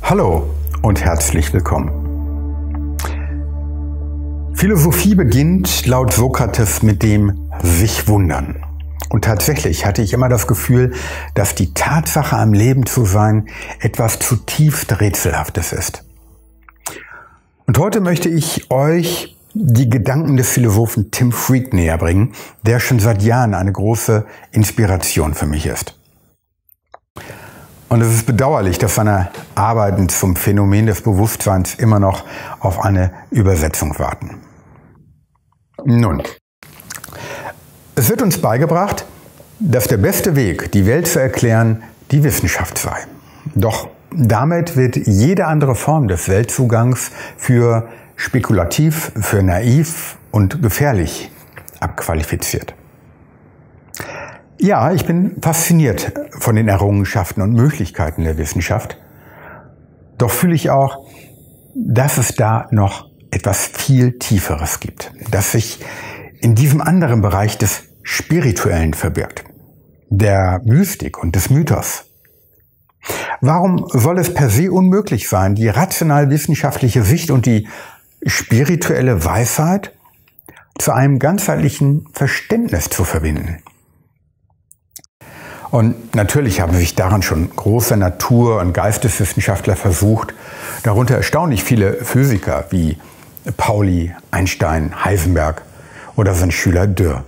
Hallo und herzlich willkommen. Philosophie beginnt laut Sokrates mit dem sich wundern. Und tatsächlich hatte ich immer das Gefühl, dass die Tatsache, am Leben zu sein, etwas zutiefst Rätselhaftes ist. Und heute möchte ich euch die Gedanken des Philosophen Tim Freke näher bringen, der schon seit Jahren eine große Inspiration für mich ist. Und es ist bedauerlich, dass seine Arbeiten zum Phänomen des Bewusstseins immer noch auf eine Übersetzung warten. Nun, es wird uns beigebracht, dass der beste Weg, die Welt zu erklären, die Wissenschaft sei. Doch damit wird jede andere Form des Weltzugangs für spekulativ, für naiv und gefährlich abqualifiziert. Ja, ich bin fasziniert von den Errungenschaften und Möglichkeiten der Wissenschaft. Doch fühle ich auch, dass es da noch etwas viel Tieferes gibt, das sich in diesem anderen Bereich des Spirituellen verbirgt, der Mystik und des Mythos. Warum soll es per se unmöglich sein, die rational-wissenschaftliche Sicht und die spirituelle Weisheit zu einem ganzheitlichen Verständnis zu verbinden? Und natürlich haben sich daran schon große Natur- und Geisteswissenschaftler versucht, darunter erstaunlich viele Physiker wie Pauli, Einstein, Heisenberg oder sein Schüler Dürr.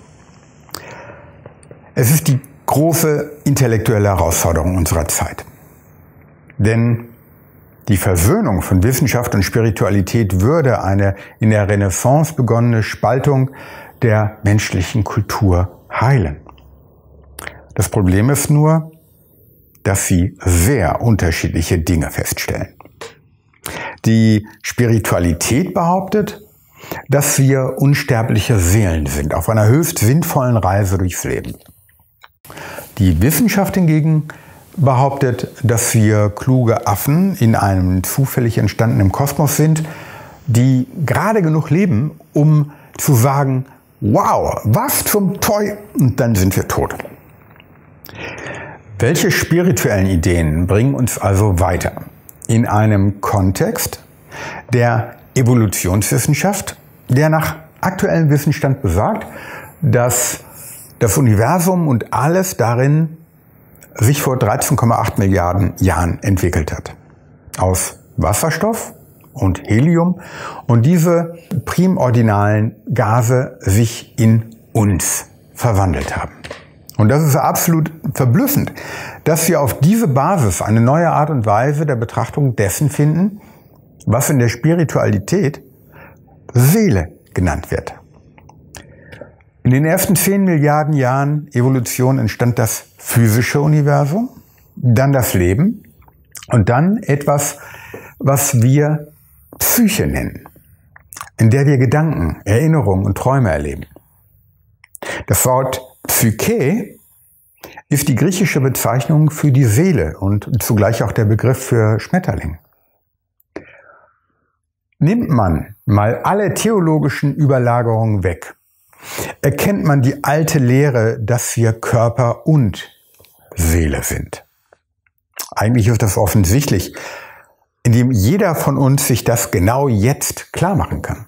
Es ist die große intellektuelle Herausforderung unserer Zeit. Denn die Versöhnung von Wissenschaft und Spiritualität würde eine in der Renaissance begonnene Spaltung der menschlichen Kultur heilen. Das Problem ist nur, dass sie sehr unterschiedliche Dinge feststellen. Die Spiritualität behauptet, dass wir unsterbliche Seelen sind, auf einer höchst sinnvollen Reise durchs Leben. Die Wissenschaft hingegen behauptet, dass wir kluge Affen in einem zufällig entstandenen Kosmos sind, die gerade genug leben, um zu sagen, wow, was zum Teufel, und dann sind wir tot. Welche spirituellen Ideen bringen uns also weiter? In einem Kontext der Evolutionswissenschaft, der nach aktuellem Wissensstand besagt, dass das Universum und alles darin sich vor 13,8 Milliarden Jahren entwickelt hat. Aus Wasserstoff und Helium und diese primordinalen Gase sich in uns verwandelt haben. Und das ist absolut verblüffend, dass wir auf diese Basis eine neue Art und Weise der Betrachtung dessen finden, was in der Spiritualität Seele genannt wird. In den ersten 10 Milliarden Jahren Evolution entstand das physische Universum, dann das Leben und dann etwas, was wir Psyche nennen, in der wir Gedanken, Erinnerungen und Träume erleben. Das Wort Psyche ist die griechische Bezeichnung für die Seele und zugleich auch der Begriff für Schmetterling. Nimmt man mal alle theologischen Überlagerungen weg, erkennt man die alte Lehre, dass wir Körper und Seele sind. Eigentlich ist das offensichtlich, indem jeder von uns sich das genau jetzt klar machen kann.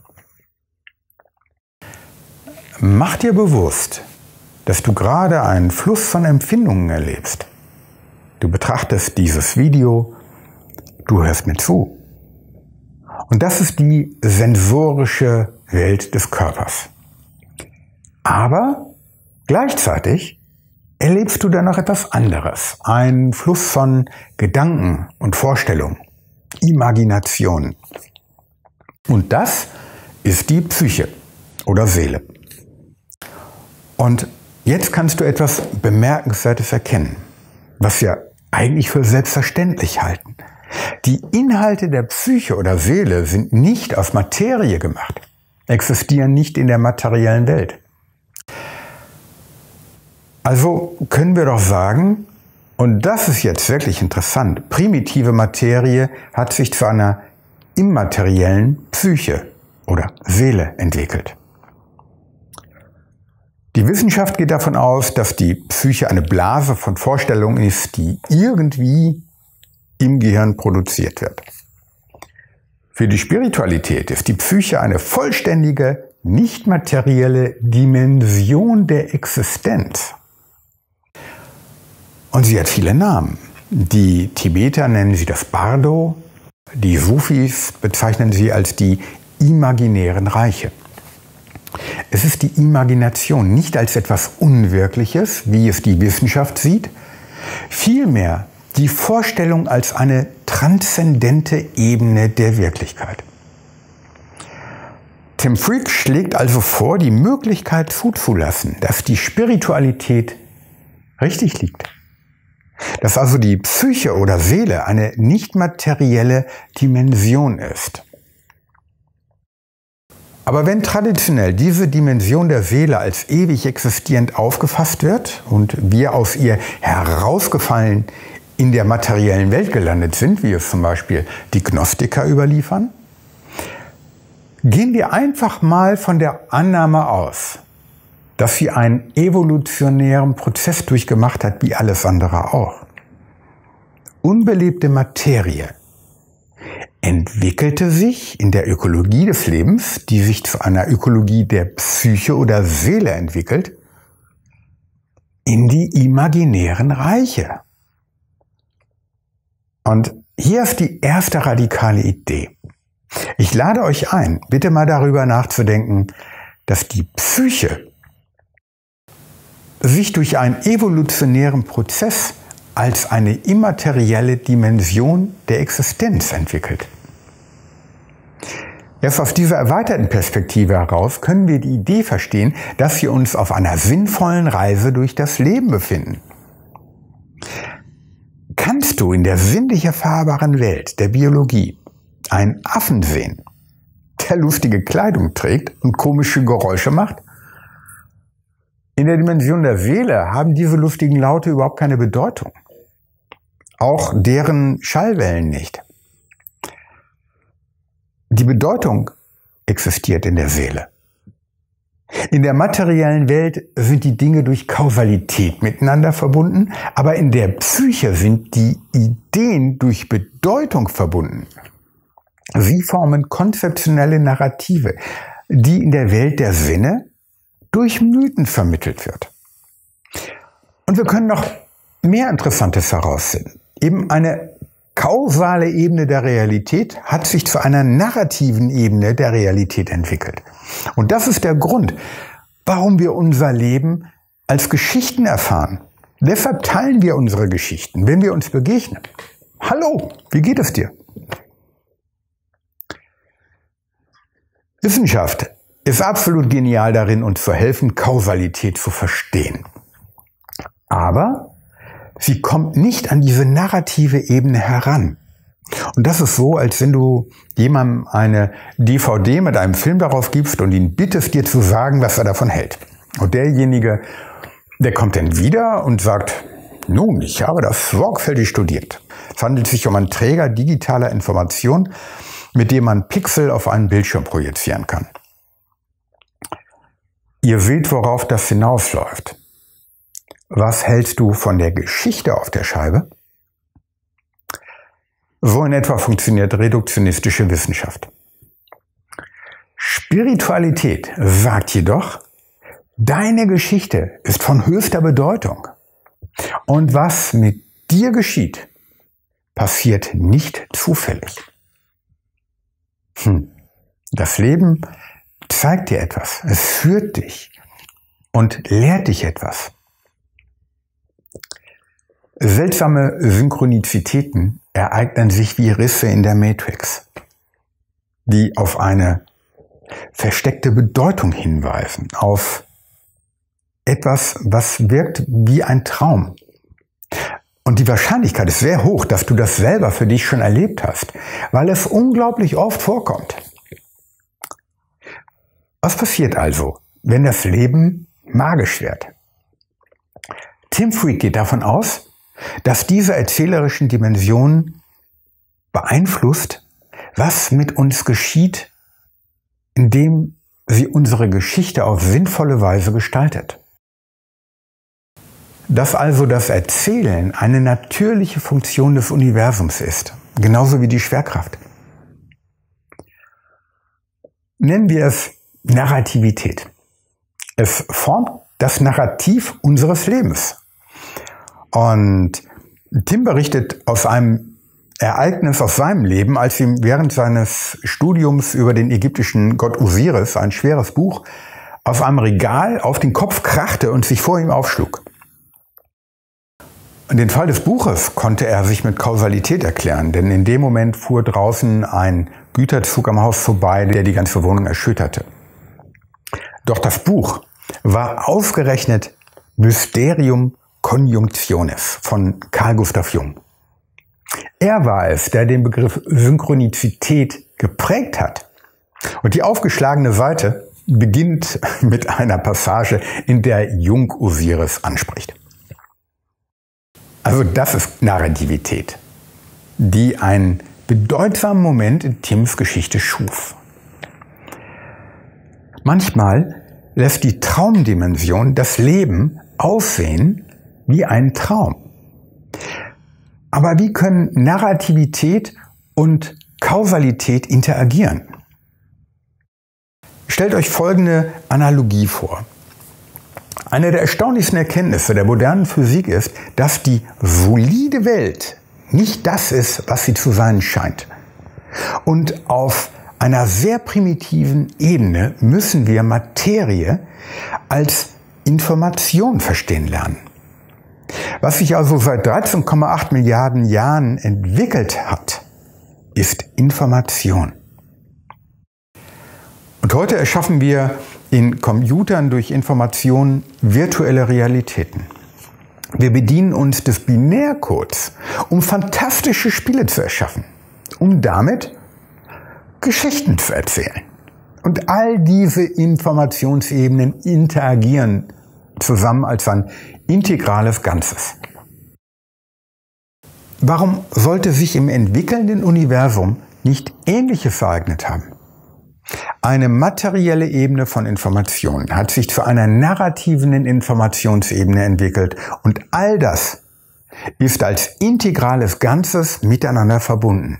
Mach dir bewusst, dass du gerade einen Fluss von Empfindungen erlebst. Du betrachtest dieses Video, du hörst mir zu. Und das ist die sensorische Welt des Körpers. Aber gleichzeitig erlebst du dann noch etwas anderes. Einen Fluss von Gedanken und Vorstellungen, Imagination. Und das ist die Psyche oder Seele. Und jetzt kannst du etwas Bemerkenswertes erkennen, was wir eigentlich für selbstverständlich halten. Die Inhalte der Psyche oder Seele sind nicht aus Materie gemacht, existieren nicht in der materiellen Welt. Also können wir doch sagen, und das ist jetzt wirklich interessant, primitive Materie hat sich zu einer immateriellen Psyche oder Seele entwickelt. Die Wissenschaft geht davon aus, dass die Psyche eine Blase von Vorstellungen ist, die irgendwie im Gehirn produziert wird. Für die Spiritualität ist die Psyche eine vollständige, nicht materielle Dimension der Existenz. Und sie hat viele Namen. Die Tibeter nennen sie das Bardo, die Sufis bezeichnen sie als die imaginären Reiche. Es ist die Imagination nicht als etwas Unwirkliches, wie es die Wissenschaft sieht, vielmehr die Vorstellung als eine transzendente Ebene der Wirklichkeit. Tim Freke schlägt also vor, die Möglichkeit zuzulassen, dass die Spiritualität richtig liegt. Dass also die Psyche oder Seele eine nicht materielle Dimension ist. Aber wenn traditionell diese Dimension der Seele als ewig existierend aufgefasst wird und wir aus ihr herausgefallen in der materiellen Welt gelandet sind, wie es zum Beispiel die Gnostiker überliefern, gehen wir einfach mal von der Annahme aus, dass sie einen evolutionären Prozess durchgemacht hat, wie alles andere auch. Unbelebte Materie entwickelte sich in der Ökologie des Lebens, die sich zu einer Ökologie der Psyche oder Seele entwickelt, in die imaginären Reiche. Und hier ist die erste radikale Idee. Ich lade euch ein, bitte mal darüber nachzudenken, dass die Psyche sich durch einen evolutionären Prozess als eine immaterielle Dimension der Existenz entwickelt. Erst aus dieser erweiterten Perspektive heraus können wir die Idee verstehen, dass wir uns auf einer sinnvollen Reise durch das Leben befinden. Kannst du in der sinnlich erfahrbaren Welt der Biologie einen Affen sehen, der lustige Kleidung trägt und komische Geräusche macht? In der Dimension der Seele haben diese lustigen Laute überhaupt keine Bedeutung. Auch deren Schallwellen nicht. Die Bedeutung existiert in der Seele. In der materiellen Welt sind die Dinge durch Kausalität miteinander verbunden, aber in der Psyche sind die Ideen durch Bedeutung verbunden. Sie formen konzeptionelle Narrative, die in der Welt der Sinne durch Mythen vermittelt wird. Und wir können noch mehr Interessantes heraussehen. Eben eine kausale Ebene der Realität hat sich zu einer narrativen Ebene der Realität entwickelt. Und das ist der Grund, warum wir unser Leben als Geschichten erfahren. Deshalb teilen wir unsere Geschichten, wenn wir uns begegnen. Hallo, wie geht es dir? Wissenschaft ist absolut genial darin, uns zu helfen, Kausalität zu verstehen. Aber sie kommt nicht an diese narrative Ebene heran. Und das ist so, als wenn du jemandem eine DVD mit einem Film darauf gibst und ihn bittest, dir zu sagen, was er davon hält. Und derjenige, der kommt dann wieder und sagt, nun, ich habe das sorgfältig studiert. Es handelt sich um einen Träger digitaler Information, mit dem man Pixel auf einen Bildschirm projizieren kann. Ihr seht, worauf das hinausläuft. Was hältst du von der Geschichte auf der Scheibe? So in etwa funktioniert reduktionistische Wissenschaft. Spiritualität sagt jedoch, deine Geschichte ist von höchster Bedeutung. Und was mit dir geschieht, passiert nicht zufällig. Das Leben zeigt dir etwas, es führt dich und lehrt dich etwas. Seltsame Synchronizitäten ereignen sich wie Risse in der Matrix, die auf eine versteckte Bedeutung hinweisen, auf etwas, was wirkt wie ein Traum. Und die Wahrscheinlichkeit ist sehr hoch, dass du das selber für dich schon erlebt hast, weil es unglaublich oft vorkommt. Was passiert also, wenn das Leben magisch wird? Tim Freke geht davon aus, dass diese erzählerischen Dimensionen beeinflusst, was mit uns geschieht, indem sie unsere Geschichte auf sinnvolle Weise gestaltet. dass also das Erzählen eine natürliche Funktion des Universums ist, genauso wie die Schwerkraft. Nennen wir es Narrativität. Es formt das Narrativ unseres Lebens. Und Tim berichtet aus einem Ereignis aus seinem Leben, als ihm während seines Studiums über den ägyptischen Gott Osiris ein schweres Buch aus einem Regal auf den Kopf krachte und sich vor ihm aufschlug. Den Fall des Buches konnte er sich mit Kausalität erklären, denn in dem Moment fuhr draußen ein Güterzug am Haus vorbei, der die ganze Wohnung erschütterte. Doch das Buch war ausgerechnet Mysterium Conjunctionis von Carl Gustav Jung. Er war es, der den Begriff Synchronizität geprägt hat. Und die aufgeschlagene Seite beginnt mit einer Passage, in der Jung Osiris anspricht. Also das ist Narrativität, die einen bedeutsamen Moment in Tims Geschichte schuf. Manchmal lässt die Traumdimension das Leben aussehen wie ein Traum. Aber wie können Narrativität und Kausalität interagieren? Stellt euch folgende Analogie vor. Eine der erstaunlichsten Erkenntnisse der modernen Physik ist, dass die solide Welt nicht das ist, was sie zu sein scheint. Und auf einer sehr primitiven Ebene müssen wir Materie als Information verstehen lernen. Was sich also seit 13,8 Milliarden Jahren entwickelt hat, ist Information. Und heute erschaffen wir in Computern durch Information virtuelle Realitäten. Wir bedienen uns des Binärcodes, um fantastische Spiele zu erschaffen, um damit Geschichten zu erzählen. Und all diese Informationsebenen interagieren zusammen als ein integrales Ganzes. Warum sollte sich im entwickelnden Universum nicht Ähnliches ereignet haben? Eine materielle Ebene von Informationen hat sich zu einer narrativen Informationsebene entwickelt und all das ist als integrales Ganzes miteinander verbunden.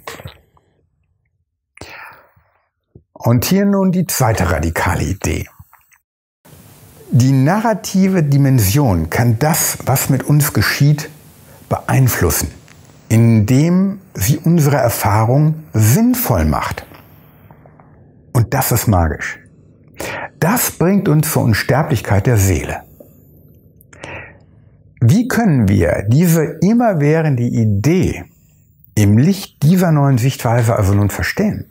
Und hier nun die zweite radikale Idee. Die narrative Dimension kann das, was mit uns geschieht, beeinflussen, indem sie unsere Erfahrung sinnvoll macht. Und das ist magisch. Das bringt uns zur Unsterblichkeit der Seele. Wie können wir diese immerwährende Idee im Licht dieser neuen Sichtweise also nun verstehen?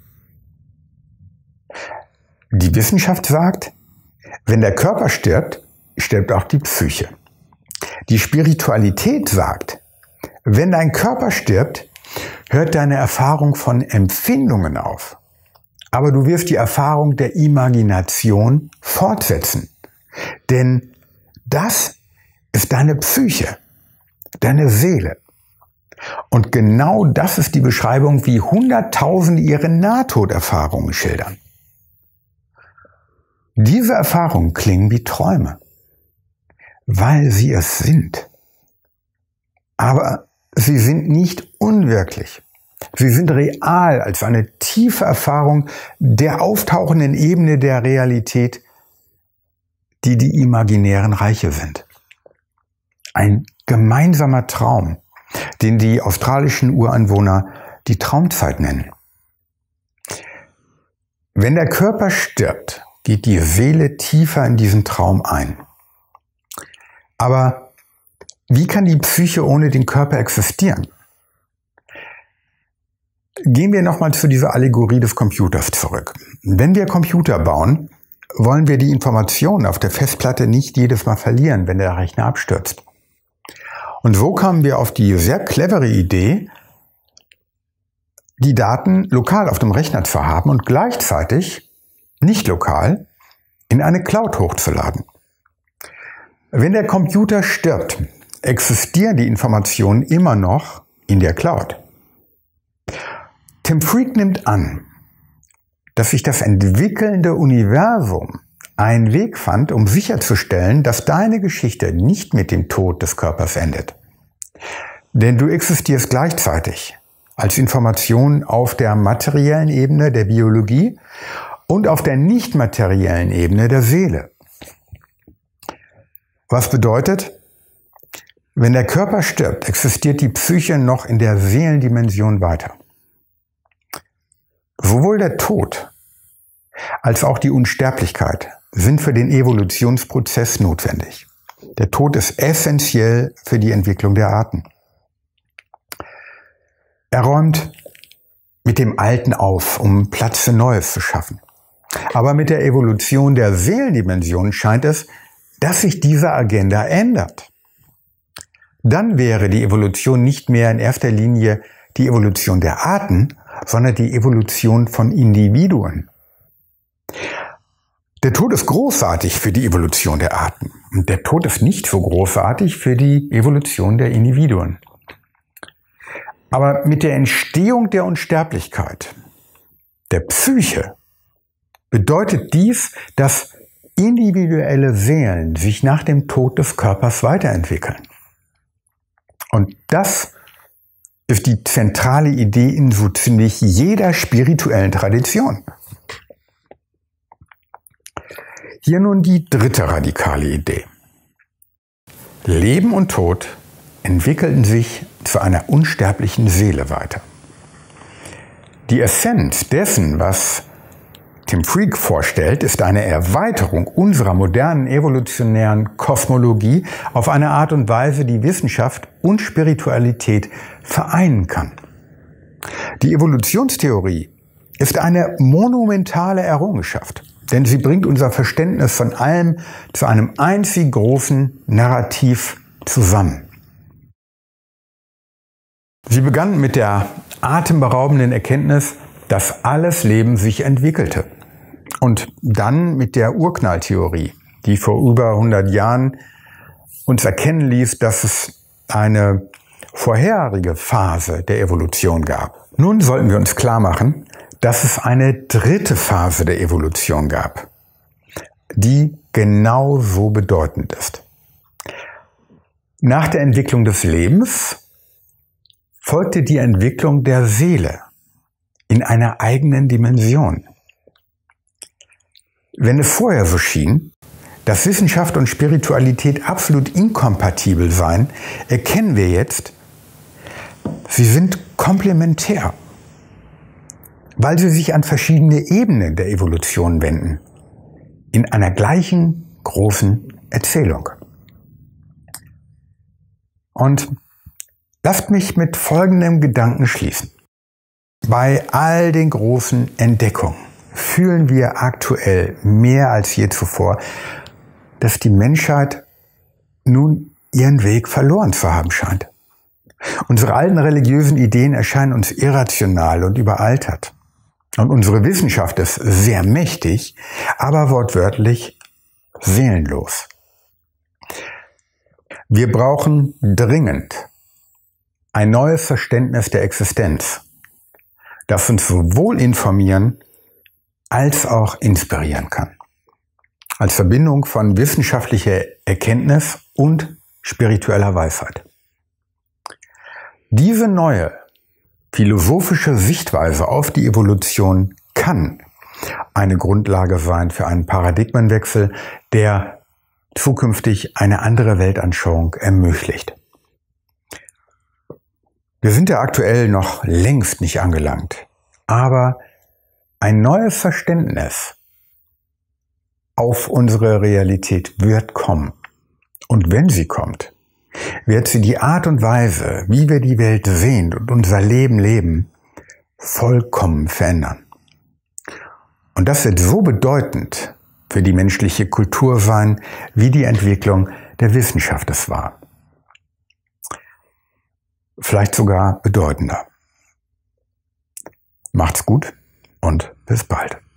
Die Wissenschaft sagt, wenn der Körper stirbt, stirbt auch die Psyche. Die Spiritualität sagt, wenn dein Körper stirbt, hört deine Erfahrung von Empfindungen auf. Aber du wirst die Erfahrung der Imagination fortsetzen. Denn das ist deine Psyche, deine Seele. Und genau das ist die Beschreibung, wie Hunderttausende ihre Nahtoderfahrungen schildern. Diese Erfahrungen klingen wie Träume, weil sie es sind. Aber sie sind nicht unwirklich. Sie sind real als eine tiefe Erfahrung der auftauchenden Ebene der Realität, die die imaginären Reiche sind. Ein gemeinsamer Traum, den die australischen Ureinwohner die Traumzeit nennen. Wenn der Körper stirbt, geht die Seele tiefer in diesen Traum ein. Aber wie kann die Psyche ohne den Körper existieren? Gehen wir nochmal zu dieser Allegorie des Computers zurück. Wenn wir Computer bauen, wollen wir die Informationen auf der Festplatte nicht jedes Mal verlieren, wenn der Rechner abstürzt. Und so kamen wir auf die sehr clevere Idee, die Daten lokal auf dem Rechner zu haben und gleichzeitig, nicht lokal, in eine Cloud hochzuladen. Wenn der Computer stirbt, existieren die Informationen immer noch in der Cloud. Tim Freke nimmt an, dass sich das entwickelnde Universum einen Weg fand, um sicherzustellen, dass deine Geschichte nicht mit dem Tod des Körpers endet. Denn du existierst gleichzeitig als Information auf der materiellen Ebene der Biologie und auf der nicht materiellen Ebene der Seele. Was bedeutet, wenn der Körper stirbt, existiert die Psyche noch in der Seelendimension weiter. Sowohl der Tod als auch die Unsterblichkeit sind für den Evolutionsprozess notwendig. Der Tod ist essentiell für die Entwicklung der Arten. Er räumt mit dem Alten auf, um Platz für Neues zu schaffen. Aber mit der Evolution der Seelendimension scheint es, dass sich diese Agenda ändert. Dann wäre die Evolution nicht mehr in erster Linie die Evolution der Arten, sondern die Evolution von Individuen. Der Tod ist großartig für die Evolution der Arten und der Tod ist nicht so großartig für die Evolution der Individuen. Aber mit der Entstehung der Unsterblichkeit, der Psyche, bedeutet dies, dass individuelle Seelen sich nach dem Tod des Körpers weiterentwickeln. Und das ist die zentrale Idee in so ziemlich jeder spirituellen Tradition. Hier nun die dritte radikale Idee. Leben und Tod entwickelten sich zu einer unsterblichen Seele weiter. Die Essenz dessen, was Tim Freke vorstellt, ist eine Erweiterung unserer modernen evolutionären Kosmologie auf eine Art und Weise, die Wissenschaft und Spiritualität vereinen kann. Die Evolutionstheorie ist eine monumentale Errungenschaft, denn sie bringt unser Verständnis von allem zu einem einzig großen Narrativ zusammen. Sie begann mit der atemberaubenden Erkenntnis, dass alles Leben sich entwickelte. Und dann mit der Urknalltheorie, die vor über 100 Jahren uns erkennen ließ, dass es eine vorherige Phase der Evolution gab. Nun sollten wir uns klar machen, dass es eine dritte Phase der Evolution gab, die genauso bedeutend ist. Nach der Entwicklung des Lebens folgte die Entwicklung der Seele in einer eigenen Dimension. Wenn es vorher so schien, dass Wissenschaft und Spiritualität absolut inkompatibel seien, erkennen wir jetzt, sie sind komplementär, weil sie sich an verschiedene Ebenen der Evolution wenden, in einer gleichen großen Erzählung. Und lasst mich mit folgendem Gedanken schließen. Bei all den großen Entdeckungen fühlen wir aktuell mehr als je zuvor, dass die Menschheit nun ihren Weg verloren zu haben scheint. Unsere alten religiösen Ideen erscheinen uns irrational und überaltert. Und unsere Wissenschaft ist sehr mächtig, aber wortwörtlich seelenlos. Wir brauchen dringend ein neues Verständnis der Existenz, das uns sowohl informieren als auch inspirieren kann. Als Verbindung von wissenschaftlicher Erkenntnis und spiritueller Weisheit. Diese neue philosophische Sichtweise auf die Evolution kann eine Grundlage sein für einen Paradigmenwechsel, der zukünftig eine andere Weltanschauung ermöglicht. Wir sind ja aktuell noch längst nicht angelangt, aber ein neues Verständnis auf unsere Realität wird kommen. Und wenn sie kommt, wird sie die Art und Weise, wie wir die Welt sehen und unser Leben leben, vollkommen verändern. Und das wird so bedeutend für die menschliche Kultur sein, wie die Entwicklung der Wissenschaft es war. Vielleicht sogar bedeutender. Macht's gut und bis bald.